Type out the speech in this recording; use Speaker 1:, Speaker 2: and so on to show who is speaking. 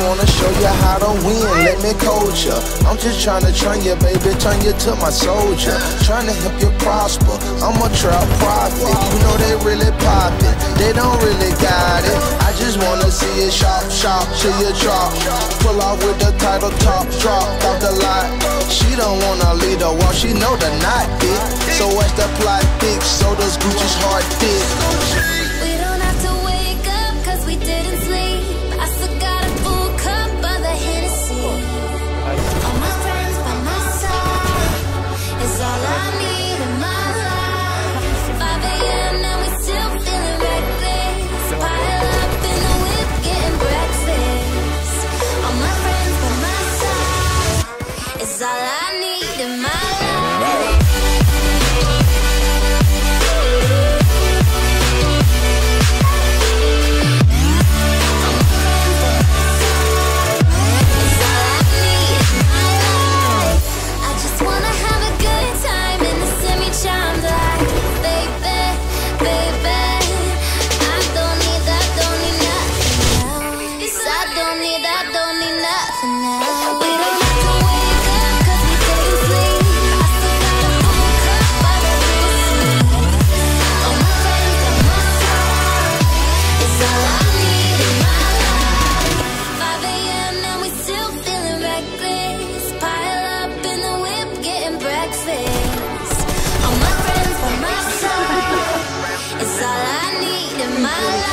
Speaker 1: wanna show you how to win, let me coach ya. I'm just trying to train you, baby, turn you to my soldier. Trying to help you prosper, I'm a trap prophet. You know they really poppin', they don't really got it. I just wanna see it shop, shop, till you drop. Pull off with the title top, drop off the lot. She don't wanna lead the walk, she know the knot thick. So what's the plot thick, so does Gucci's heart thick.
Speaker 2: We don't have to wake up, cause we didn't sleep. I still got a full cup of the Hennessy. All my friends by my side is all I need in my life. 5 a.m. now we still feeling reckless. Pile up in the whip, getting breakfast. All my friends by my side is all I need in my life. All my friends by my side is all I need in my life.